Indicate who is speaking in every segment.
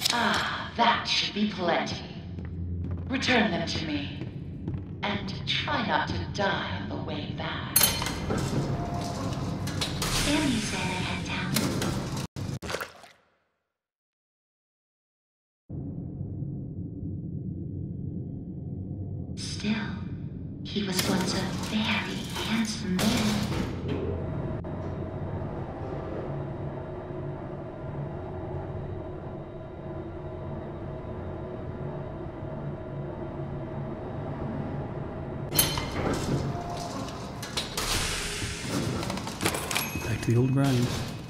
Speaker 1: Ah, that should be plenty. Return them to me. And try not to die on the way back.
Speaker 2: Sammy said I had talent. Still, he was once a very handsome man.
Speaker 3: Back to the old grind.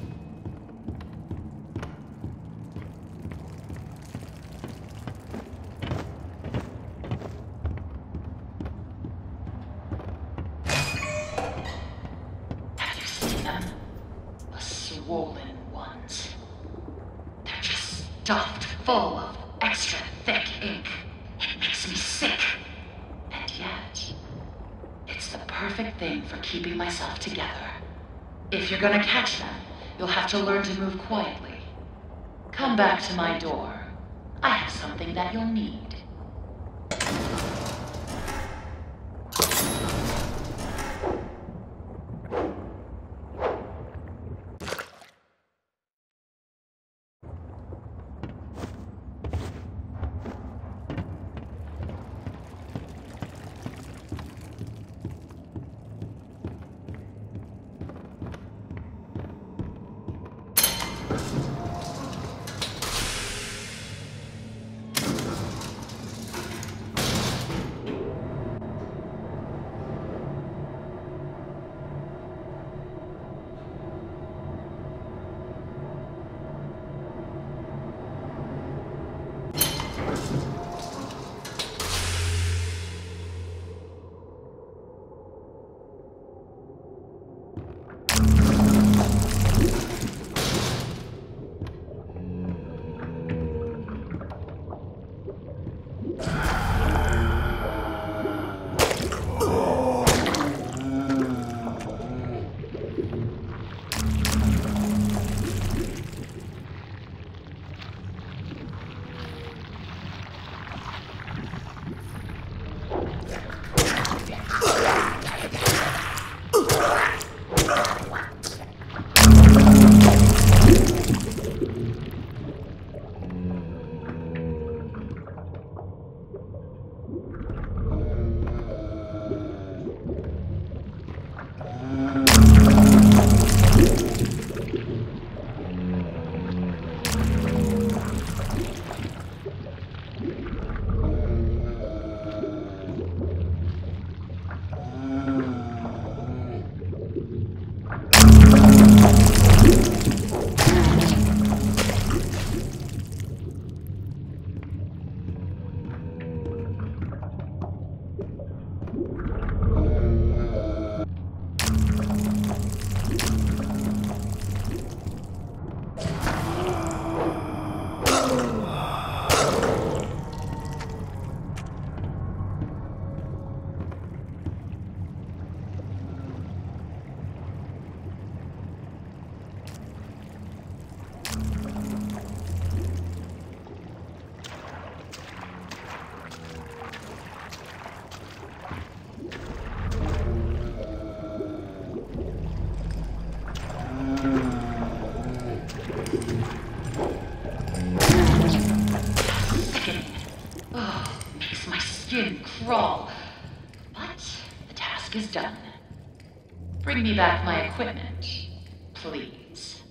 Speaker 1: Have you seen them? The swollen ones. They're just stuffed full of extra thick ink. It makes me sick. And yet, it's the perfect thing for keeping myself together. If you're gonna catch them, you'll have to learn to move quietly. Come back to my door. I have something that you'll need. Skin crawl. But the task is done. Bring me back my equipment, please.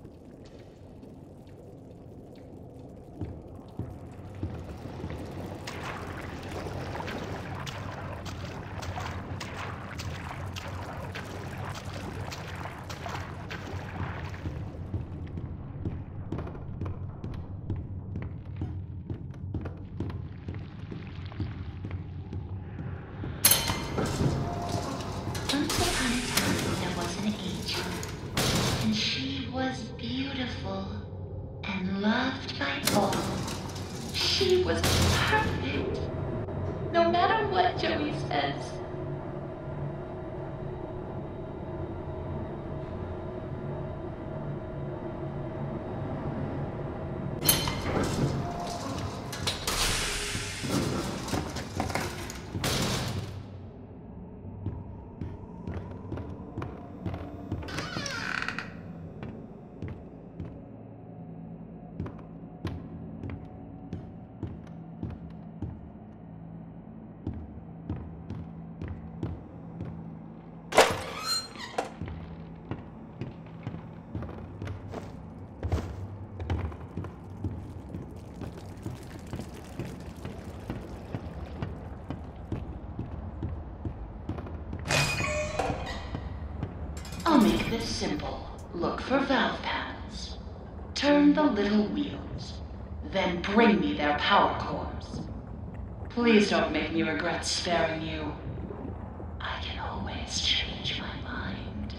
Speaker 2: Once upon a time, there was an angel, and she was beautiful and loved by all.
Speaker 1: She was perfect. No matter what Joey says. make this simple. Look for valve panels. Turn the little wheels. Then bring me their power cores. Please don't make me regret sparing you. I can always change my mind.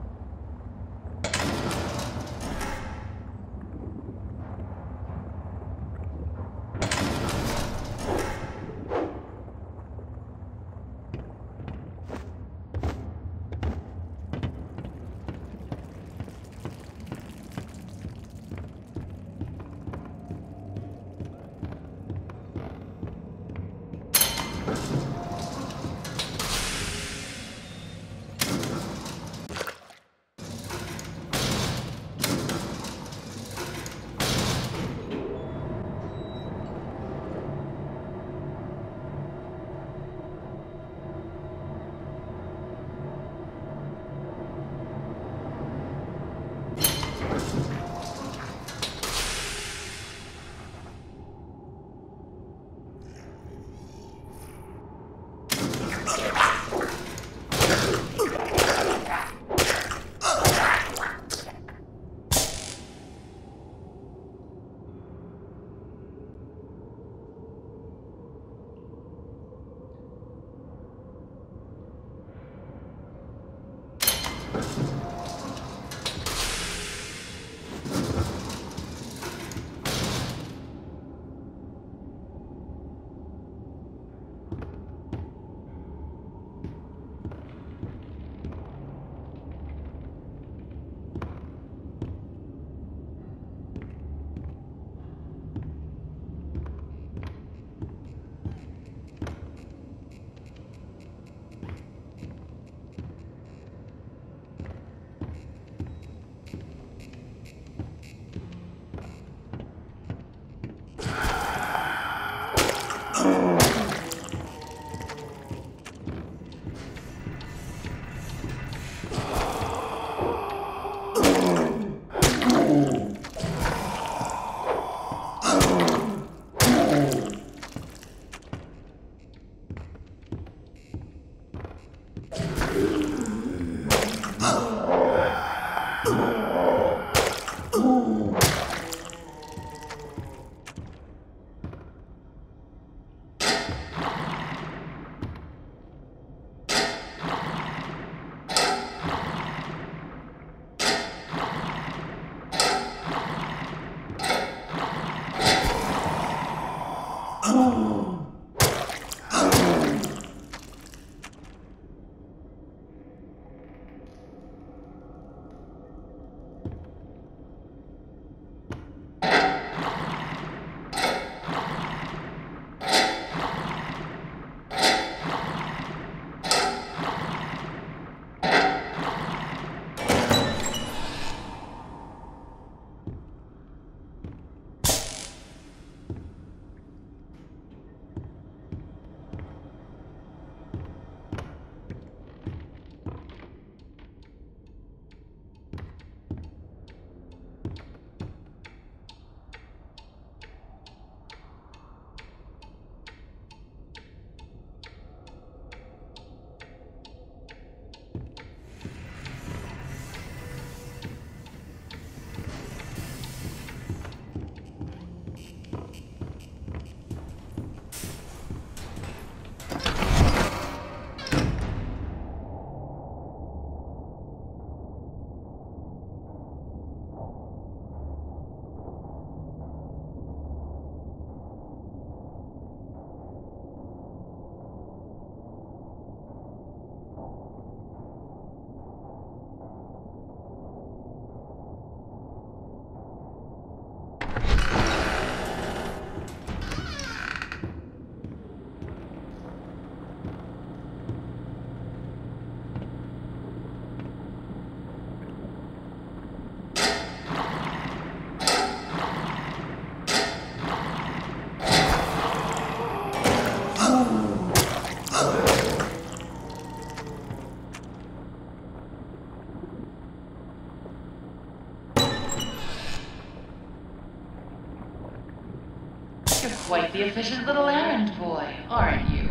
Speaker 1: You're quite the efficient little errand boy, aren't you?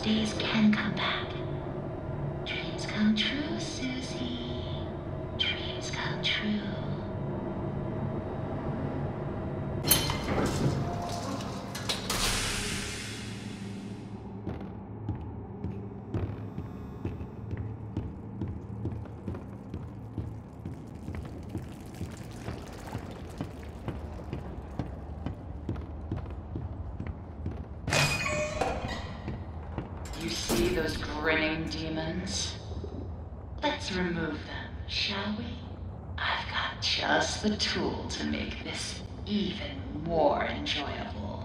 Speaker 2: days can come back. Dreams come true, Susie. Dreams come true.
Speaker 1: You see those grinning demons? Let's remove them, shall we? I've got just the tool to make this even more enjoyable.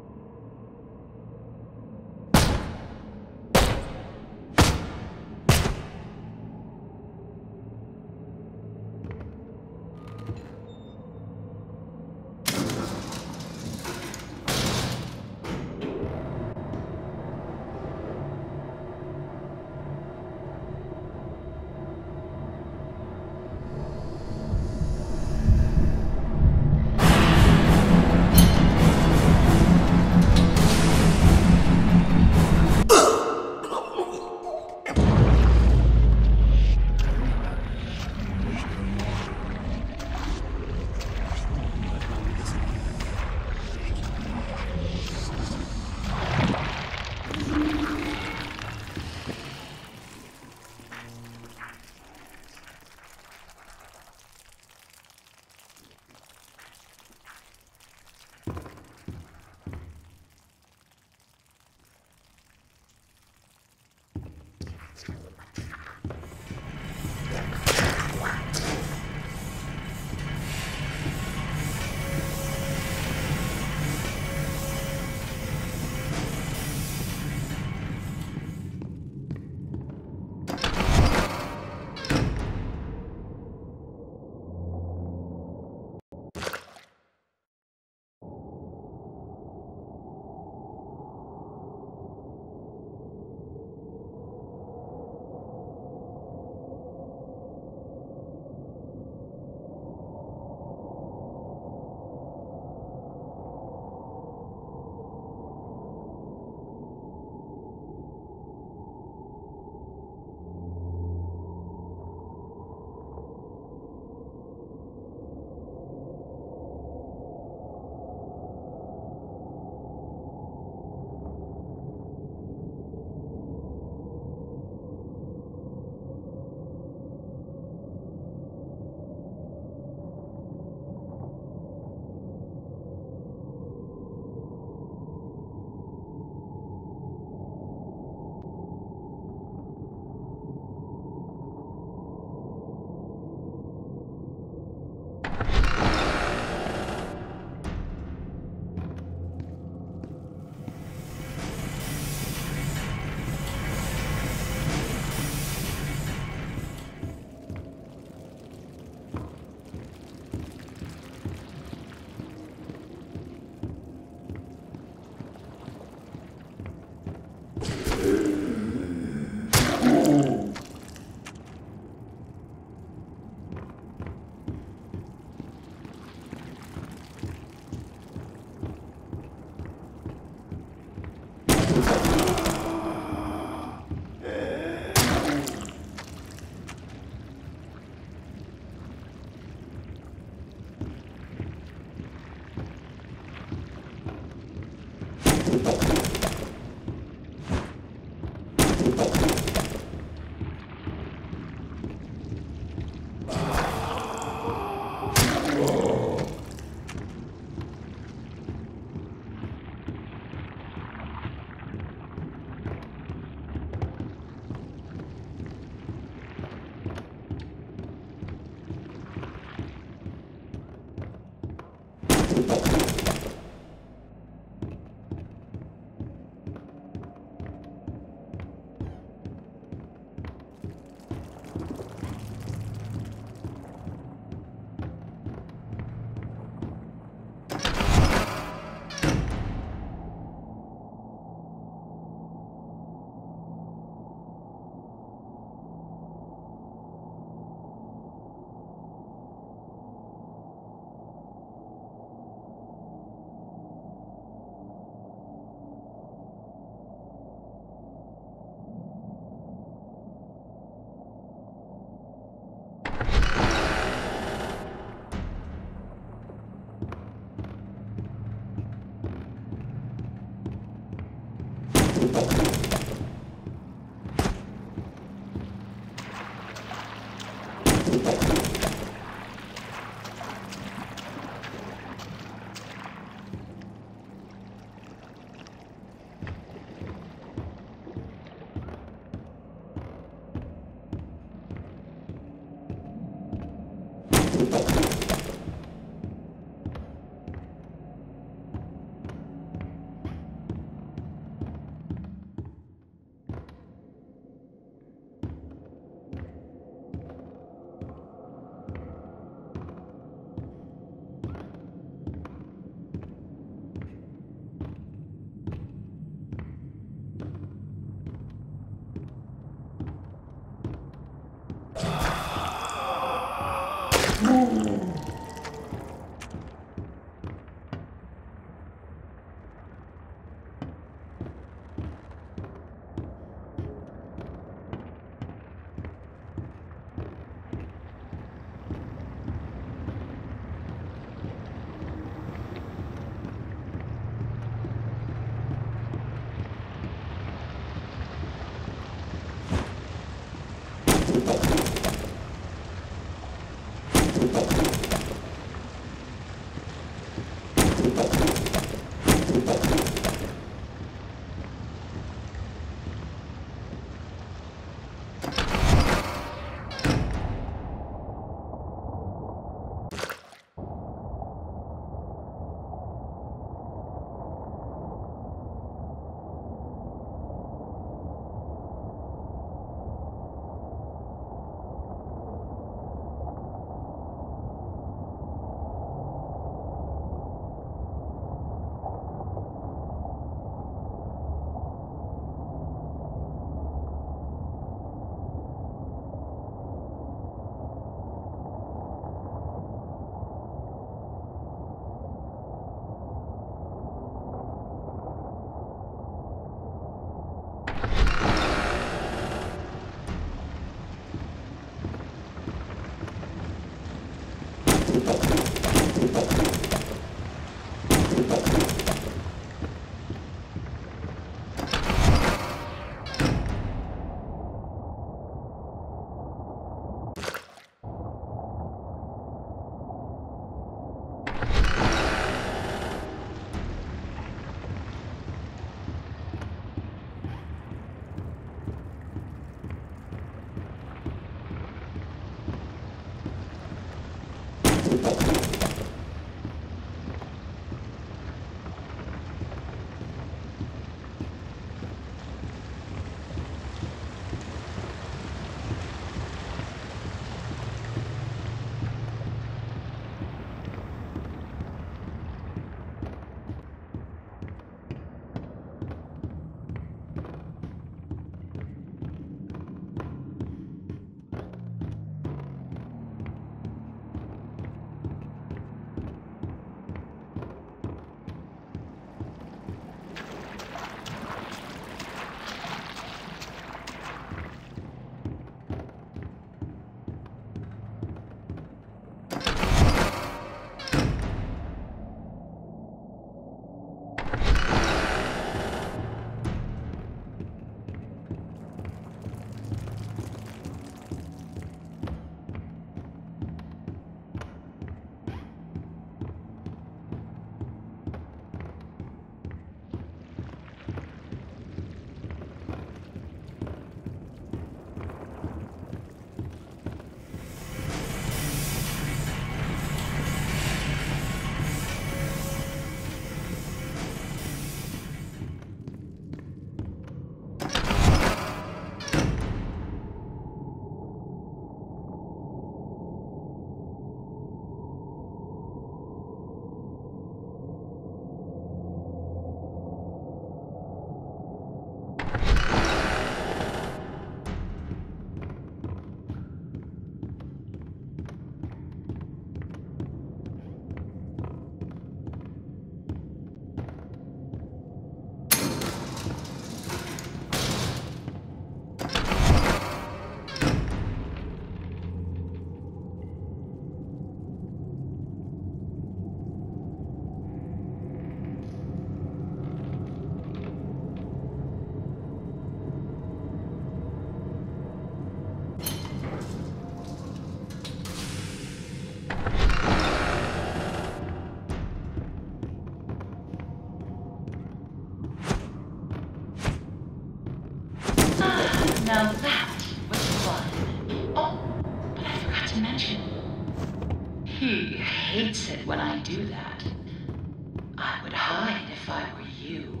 Speaker 1: He hates it when I do that. I would hide if I were you.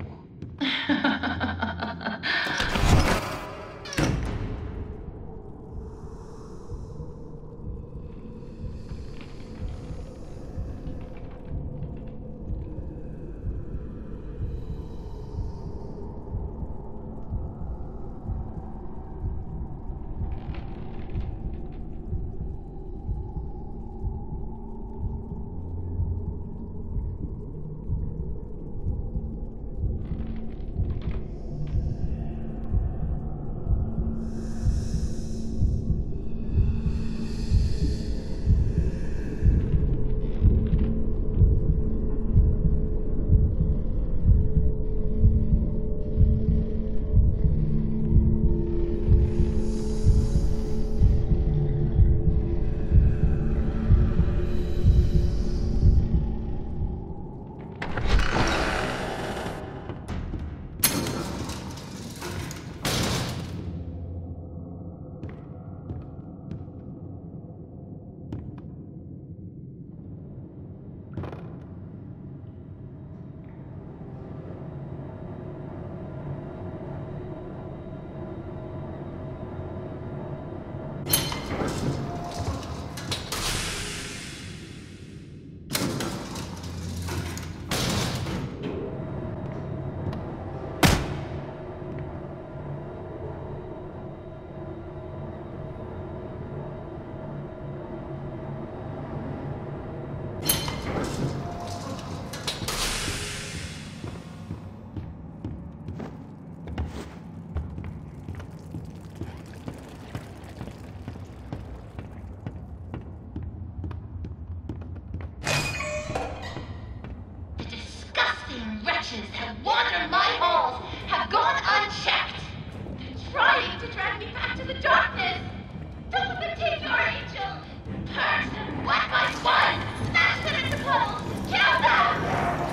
Speaker 2: Have wandered my halls, have gone unchecked. They're trying to drag me back to the darkness. Don't let them take your angel. Purge them one by one. Smash them into puddles. Kill them.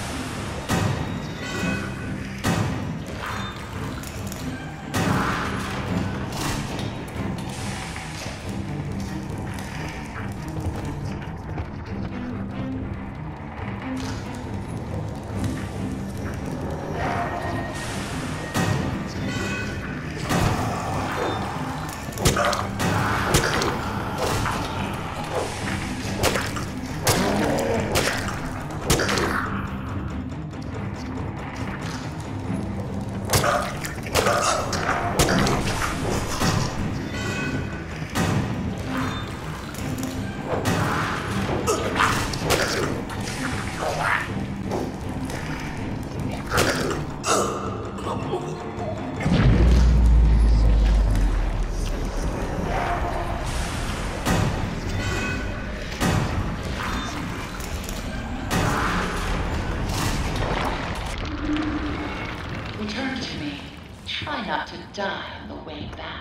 Speaker 1: Return to me. Try not to die on the way back.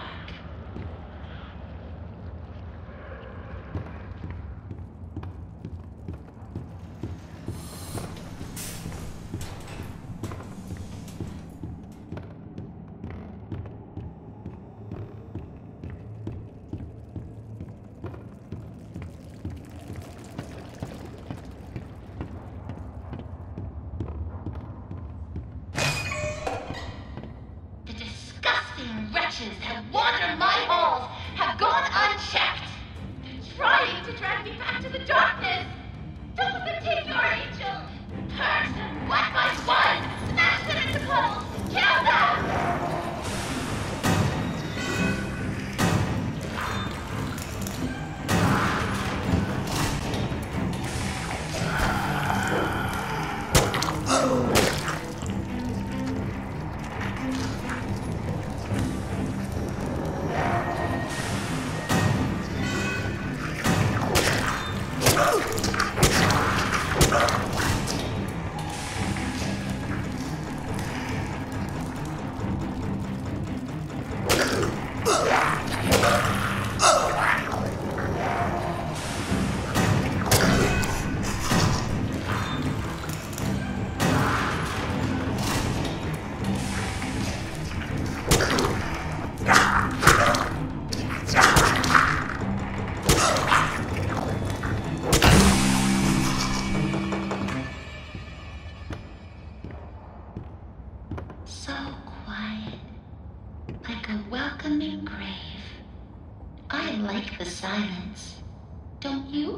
Speaker 2: Wretches have wandered my halls, have gone unchecked. They're trying to drag me back to the darkness. Don't let them take your angel. Purge them one by one. Smash them into puddles. Kill them.
Speaker 1: like the silence, don't you?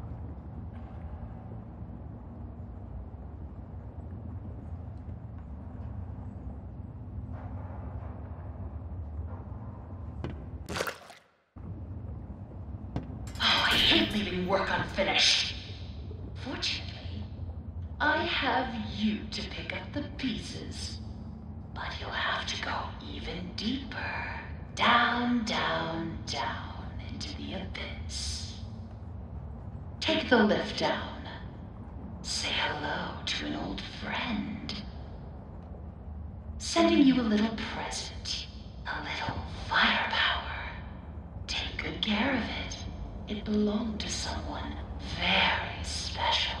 Speaker 1: Oh, I hate leaving work unfinished. Fortunately, I have you to pick up the pieces. But you'll have to go even deeper. Down, down, down into the abyss. Take the lift down. Say hello to an old friend. Sending you a little present. A little firepower. Take good care of it. It belonged to someone very special.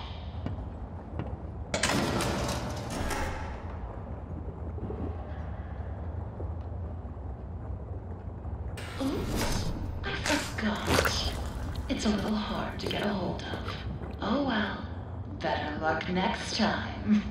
Speaker 1: Oops, I forgot. It's a little hard to get a hold of. Oh well, better luck next time.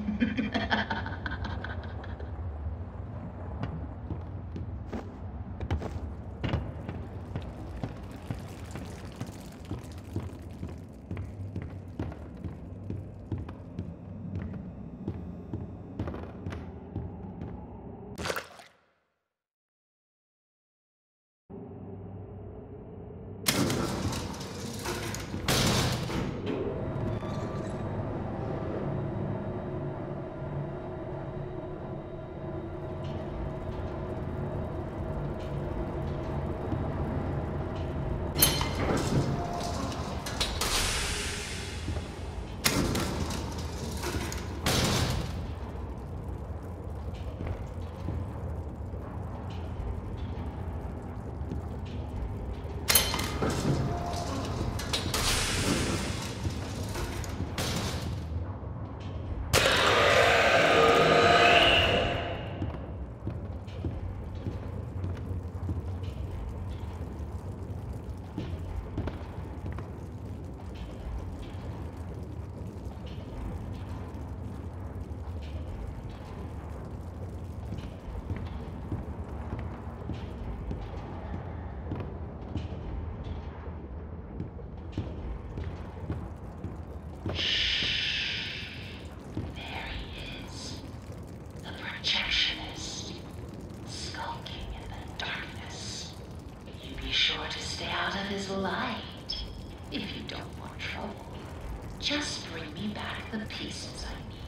Speaker 1: There he is, the projectionist, skulking in the darkness. You be sure to stay out of his light, if you don't want trouble. Just bring me back the pieces I need.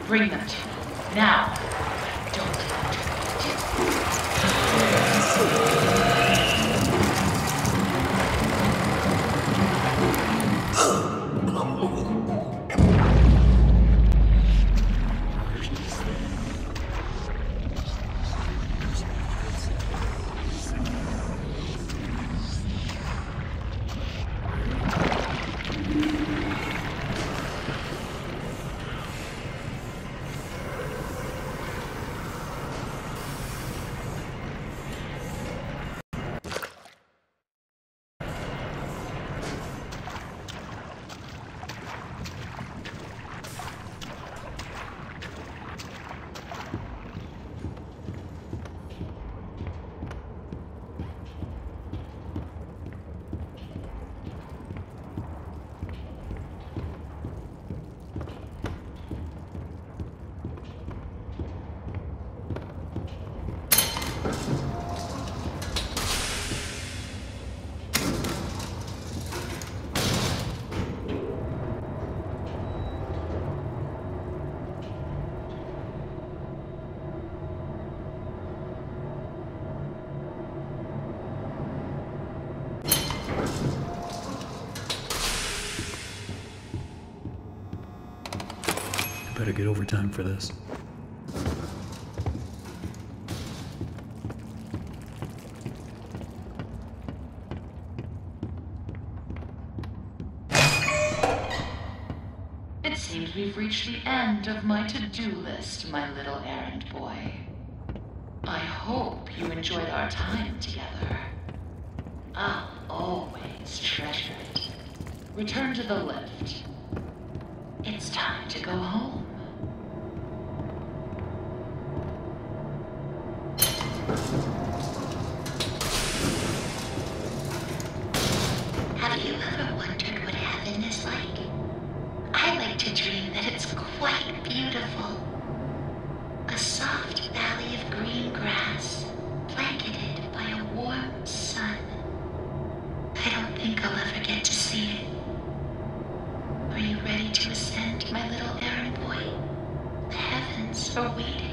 Speaker 1: Bring them to me. Now. Don't
Speaker 3: Better get overtime for this.
Speaker 1: It seems we've reached the end of my to-do list, my little errand boy. I hope you enjoyed our time together. I'll always treasure it. Return to the lift. It's time to go home.
Speaker 2: Have you ever wondered what heaven is like? I like to dream that it's quite beautiful. A soft valley of green grass, blanketed by a warm sun. I don't think I'll ever get to see it. Are you ready to ascend, my little errand boy? The heavens are waiting.